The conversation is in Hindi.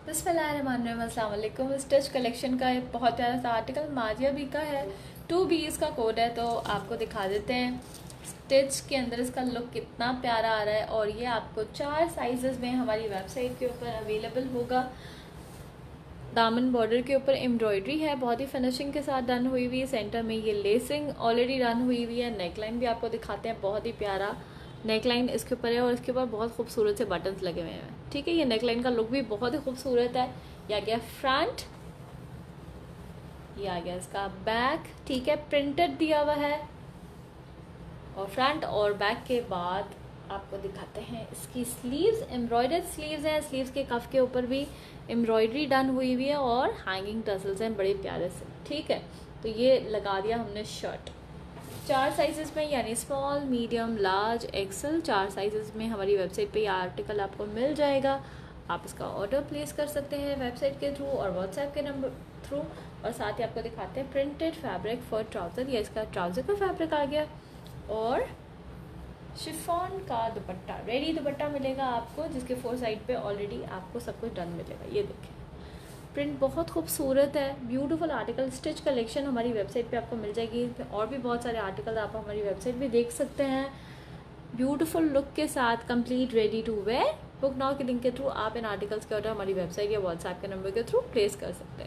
बिस्मिल्लाहिर्रहमानिर्रहीम, अस्सलाम वालेकुम। स्टिच कलेक्शन का एक बहुत प्यारा सा आर्टिकल माजिया बी का है। 2 Bs का कोड है, तो आपको दिखा देते हैं स्टिच के अंदर इसका लुक कितना प्यारा आ रहा है। और ये आपको 4 साइजेस में हमारी वेबसाइट के ऊपर अवेलेबल होगा। दामन बॉर्डर के ऊपर एम्ब्रॉयडरी है, बहुत ही फिनिशिंग के साथ डन हुई हुई है। सेंटर में ये लेसिंग ऑलरेडी डन हुई हुई है। नेकलाइन भी आपको दिखाते हैं, बहुत ही प्यारा नेकलाइन इसके ऊपर है और इसके ऊपर बहुत खूबसूरत से बटन्स लगे हुए हैं। ठीक है, ये नेकलाइन का लुक भी बहुत ही खूबसूरत है। ये आ गया फ्रंट, ये आ गया इसका बैक। ठीक है, प्रिंटेड दिया हुआ है और फ्रंट और बैक के बाद आपको दिखाते हैं इसकी स्लीव्स। एम्ब्रॉयडर्ड स्लीव्स हैं, स्लीव्स के कफ के ऊपर भी एम्ब्रॉयडरी डन हुई हुई है और हैंगिंग टसल्स हैं बड़े प्यारे से। ठीक है, तो ये लगा दिया हमने शर्ट। 4 साइजेस में, यानी small, medium, large, XL, 4 sizes में हमारी वेबसाइट पे ये आर्टिकल आपको मिल जाएगा। आप इसका ऑर्डर प्लेस कर सकते हैं वेबसाइट के थ्रू और व्हाट्सएप के नंबर थ्रू। और साथ ही आपको दिखाते हैं प्रिंटेड फैब्रिक फॉर ट्राउज़र। ये इसका ट्राउज़र का फैब्रिक आ गया और शिफॉन का दुपट्टा, रेडी दुपट्टा मिलेगा आपको, जिसके 4 साइड पे ऑलरेडी आपको सब कुछ डन मिलेगा। ये देखें, प्रिंट बहुत खूबसूरत है। ब्यूटीफुल आर्टिकल स्टिच कलेक्शन हमारी वेबसाइट पे आपको मिल जाएगी। और भी बहुत सारे आर्टिकल आप हमारी वेबसाइट पे देख सकते हैं ब्यूटीफुल लुक के साथ, complete ready to wear. Book now के लिंक के थ्रू आप इन आर्टिकल्स के ऑर्डर हमारी वेबसाइट या व्हाट्सएप के नंबर के थ्रू प्लेस कर सकते हैं।